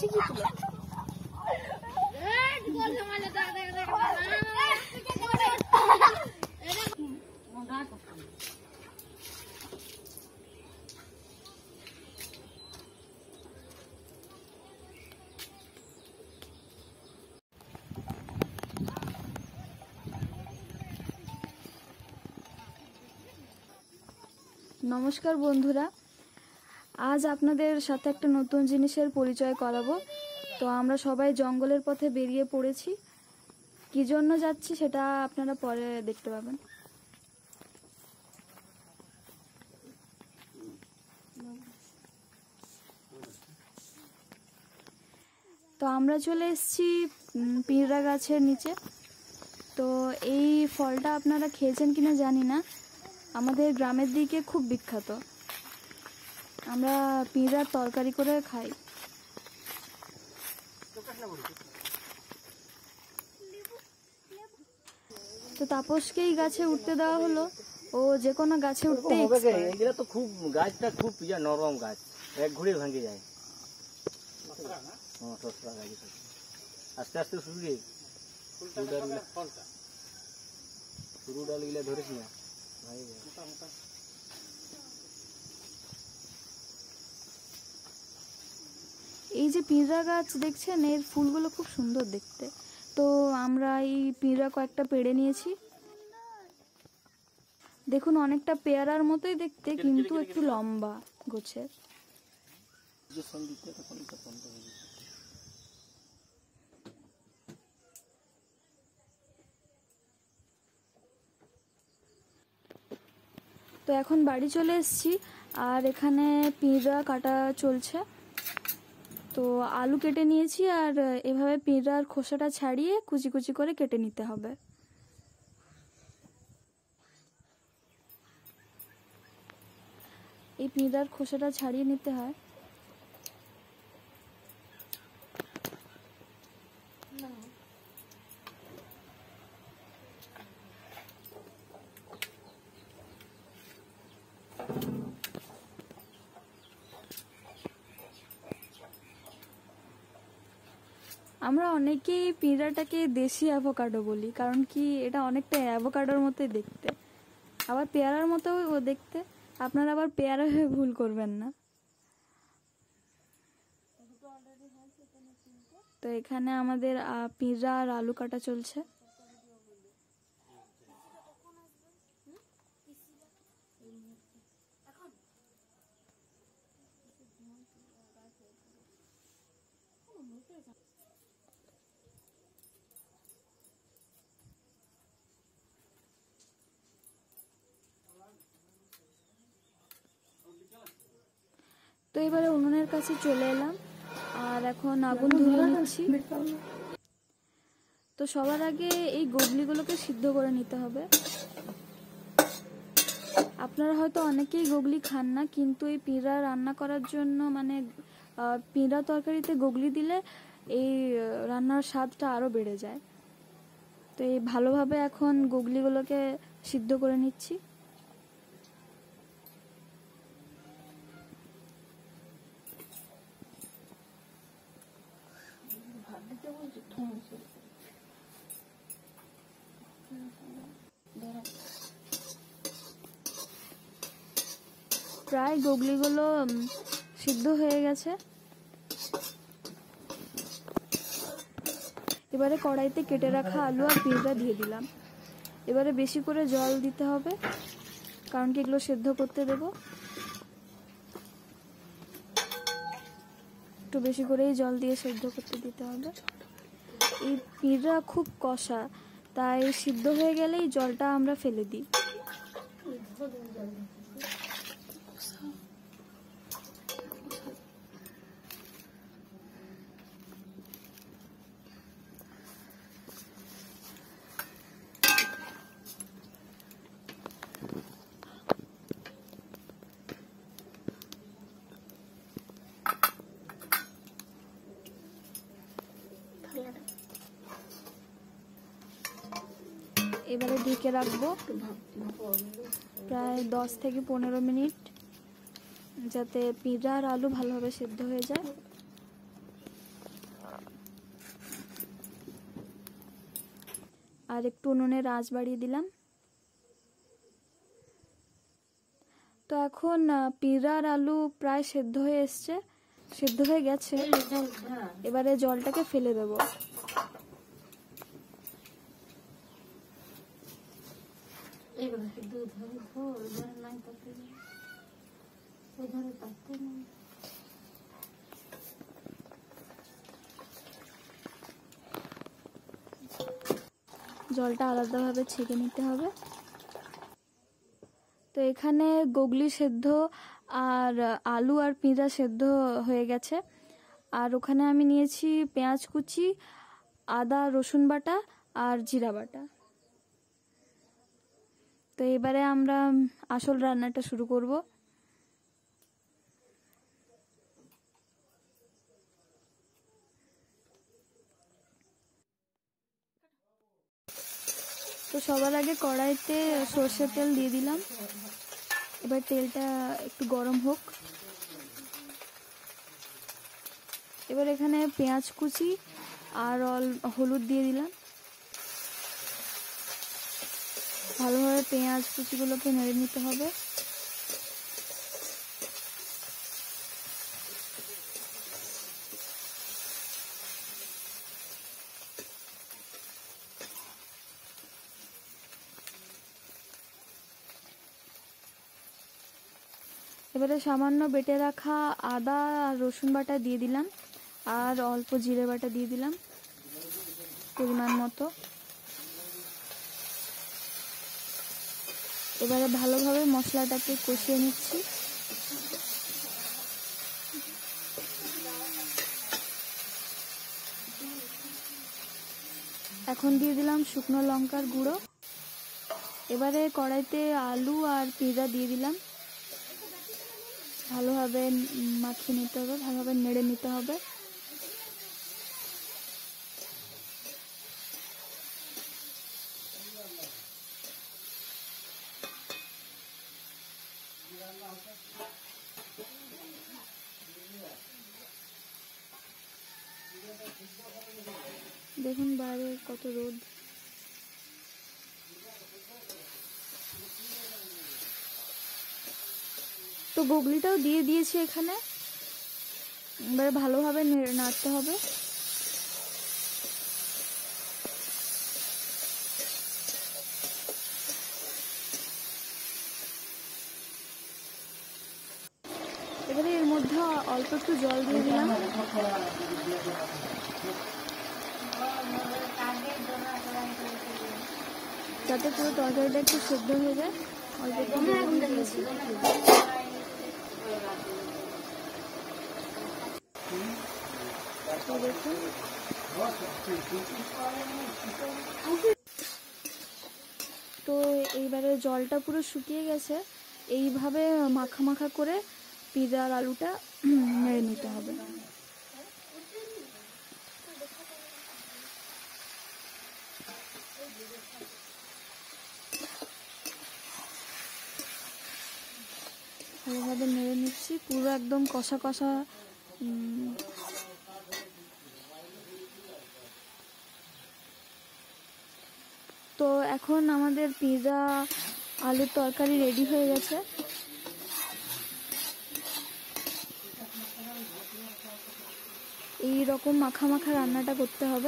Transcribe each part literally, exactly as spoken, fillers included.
শিখিয়েছিল। নমস্কার বন্ধুরা, আজ আপনাদের সাথে একটা নতুন জিনিসের পরিচয় করাবো। তো আমরা সবাই জঙ্গলের পথে বেরিয়ে পড়েছি। কি জন্য যাচ্ছি সেটা আপনারা পরে দেখতে পাবেন। তো আমরা চলে এসেছি পিঁড়া গাছের নিচে। তো এই ফলটা আপনারা খেয়েছেন কিনা জানি না, আমাদের গ্রামের দিকে খুব বিখ্যাত। আমরা পিঁড়ার তরকারি করে খাই। তো তাপসকেই গাছে উঠতে দেওয়া হলো, ও যে কোনো গাছে উঠতে এগুলো তো খুব গাছটা খুব নরম গাছ, এক ঘুরে ভাঙে যায়। আস্তে আস্তে শুরু শুরু ডালগুলা ধরেছি না। এই যে পিঁড়া গাছ দেখছেন, এর ফুলগুলো খুব সুন্দর দেখতে। তো আমরা এই পিঁড়া কয়েকটা পেড়ে নিয়েছি। দেখুন, অনেকটা পেয়ারার মতোই দেখতে, কিন্তু একটু লম্বা গোছের। তো এখন বাড়ি চলে এসেছি, আর এখানে পিঁড়া কাটা চলছে। তো আলু কেটে নিয়েছি, আর এভাবে পিঁড়ার খোসাটা ছাড়িয়ে কুচি কুচি করে কেটে নিতে হবে। এই পিঁড়ার খোসাটা ছাড়িয়ে নিতে হয়। আমরা অনেকেই পিঁড়াটাকে দেশি অ্যাভোকাডো বলি, কারণ কি এটা অনেকটা অ্যাভোকাডোর মতোই দেখতে, আবার পেয়ারার মতো দেখতে। আপনারা আবার পেয়ারা হয়ে ভুল করবেন না। তো এখানে আমাদের পিঁড়া আর আলু কাটা চলছে। তো এবারে উনুনের কাছে চলে এলাম, আর এখন আগুন ধরিয়ে নিচ্ছি। তো সবার আগে এই গোগলিগুলোকে সিদ্ধ করে নিতে হবে। আপনারা হয়তো অনেকেই গোগলি খান না, কিন্তু এই পিঁড়া রান্না করার জন্য, মানে পিঁড়া তরকারিতে গোগলি দিলে এই রান্নার স্বাদটা আরো বেড়ে যায়। তো এই ভালোভাবে এখন গোগলিগুলোকে সিদ্ধ করে নিচ্ছি। প্রায় গোগলিগুলো সিদ্ধ হয়ে গেছে। এবারে কড়াইতে কেটে রাখা আলু আর পিঁড়া দিয়ে দিলাম। এবারে বেশি করে জল দিতে হবে, কারণ কি এগুলো সেদ্ধ করতে দেব। একটু বেশি করেই জল দিয়ে সেদ্ধ করতে দিতে হবে। এই পিঁড়া খুব কষা, তাই সিদ্ধ হয়ে গেলেই জলটা আমরা ফেলে দিই। এবারে ঢেকে রাখবো প্রায় দশ থেকে পনেরো মিনিট, যাতে পিঁড়া আর আলু ভালোভাবে সেদ্ধ হয়ে যায়। আর একটু উনুনের আঁচ বাড়িয়ে দিলাম। তো এখন পিঁড়া আর আলু প্রায় সেদ্ধ হয়ে এসছে, সেদ্ধ হয়ে গেছে। এবারে জলটাকে ফেলে দেব। জলটা আলাদাভাবে ছেঁকে নিতে হবে। তো এখানে গোগলি সেদ্ধ আর আলু আর পিঁড়া সেদ্ধ হয়ে গেছে। আর ওখানে আমি নিয়েছি পেঁয়াজ কুচি, আদা রসুন বাটা আর জিরা বাটা। তো এবারে আমরা আসল রান্নাটা শুরু করব। তো সবার আগে কড়াইতে সর্ষের তেল দিয়ে দিলাম। এবার তেলটা একটু গরম হোক। এবার এখানে পেঁয়াজ কুচি আর হলুদ দিয়ে দিলাম। ভালোভাবে পেঁয়াজ কুচিগুলোকে নেড়ে নিতে হবে। এবারে সামান্য বেটে রাখা আদা আর রসুন বাটা দিয়ে দিলাম, আর অল্প জিরে বাটা দিয়ে দিলাম পরিমাণ মতো। এবারে ভালোভাবে মশলাটাকে কষিয়ে নিচ্ছি। এখন দিয়ে দিলাম শুকনো লঙ্কার গুঁড়ো। এবারে কড়াইতে আলু আর পিঁড়া দিয়ে দিলাম। ভালোভাবে মাখিয়ে নিতে হবে, ভালোভাবে নেড়ে নিতে হবে। দেখুন বাইরে কত রোদ। তো গোগলিটাও দিয়ে দিয়েছি এখানে। এবারে ভালোভাবে নাড়তে হবে। এবারে এর মধ্যে অল্প একটু জল দিয়ে দিলাম, যাতে পুরো তরকারিটা একটু সেদ্ধ হয়ে যায়। অল্প একটু দিয়েছি। দেখুন তো এইবারে জলটা পুরো শুকিয়ে গেছে। এইভাবে মাখা মাখা করে পিঁড়া আর আলুটা নেড়ে নিতে হবে। ভালোভাবে নেড়ে নিচ্ছি, পুরো একদম কষা কষা। তো এখন আমাদের পিঁড়া আলুর তরকারি রেডি হয়ে গেছে। এই রকম মাখা মাখা রান্নাটা করতে হবে।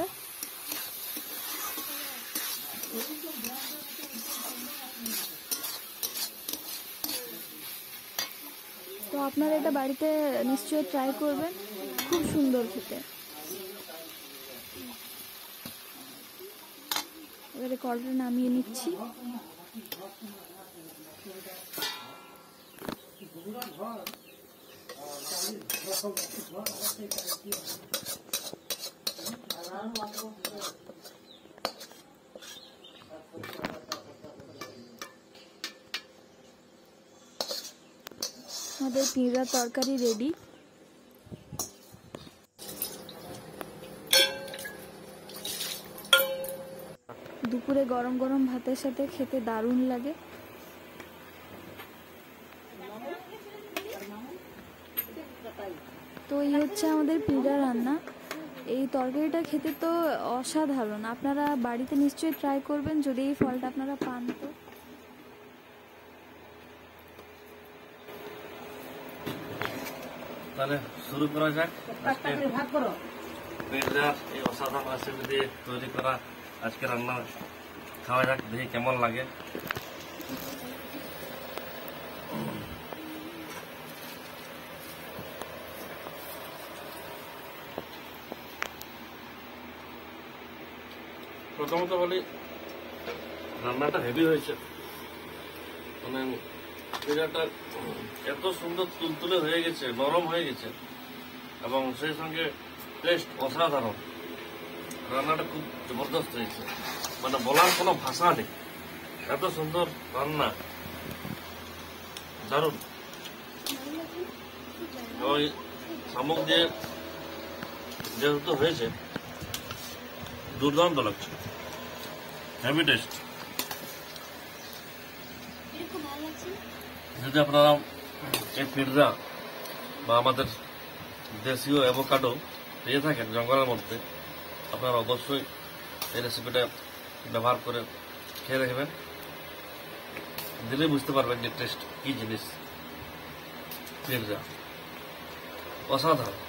তো আপনারা এটা বাড়িতে নিশ্চয়ই ট্রাই করবেন, খুব সুন্দর খেতে। এবারে কড়াইটা নামিয়ে নিচ্ছি। আমাদের পিঁড়া তরকারি রেডি। দুপুরে গরম গরম ভাতের সাথে খেতে দারুণ লাগে। তো এই হচ্ছে আমাদের পিঁড়া রান্না। এই তরকারিটা খেতে তো অসাধারণ। আপনারা বাড়িতে নিশ্চয়ই ট্রাই করবেন যদি এই ফলটা আপনারা পান তো। তাহলে শুরু করা যাক আজকে পিৎজার এই অসাধারণ রেসিপি দিয়ে তৈরি করা আজকে রান্না খাওয়া যাক, দেখি কেমন লাগে। প্রথমত বলি রান্নাটা হেভি হয়েছে, মানে পিৎজাটা এত সুন্দর তুলতুলে হয়ে গেছে, নরম হয়ে গেছে এবং সেই সঙ্গে টেস্ট অসাধারণ। রান্নাটা খুব জবরদস্ত হয়েছে, মানে বলার কোনো ভাষা নেই, এত সুন্দর রান্না, দারুণ। ওই শামুক দিয়ে যেহেতু হয়েছে দুর্দান্ত লাগছে, হেভি টেস্ট। যদি আপনারা এই পিৎজা বা আমাদের দেশীয় অ্যাভোকাডো পেয়ে থাকেন জঙ্গলের মধ্যে, আপনারা অবশ্যই এই রেসিপিটা ব্যবহার করে খেয়ে রাখবেন, দিলেই বুঝতে পারবেন যে টেস্ট কি জিনিস। পিৎজা অসাধারণ।